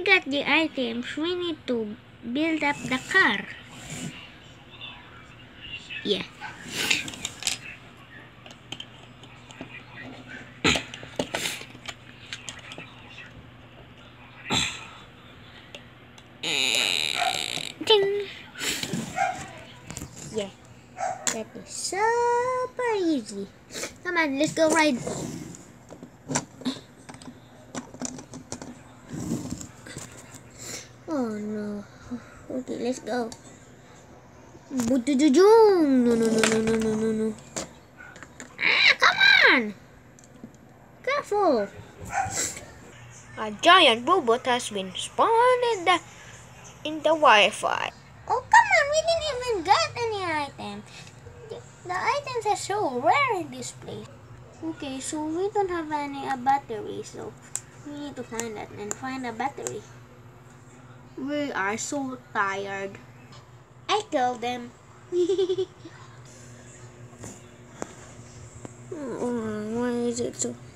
got the items, we need to build up the car. Yeah. Ding. Yeah. That is super easy. Come on, let's go ride. Oh no. Okay, let's go. Butujujung. No. Ah, come on. Careful. A giant robot has been spawned in the Wi-Fi. Oh, come on. We didn't even get any item. The items are so rare in this place. Okay, so we don't have any battery, so we need to find that and find a battery. We are so tired. I killed them. Oh, why is it so?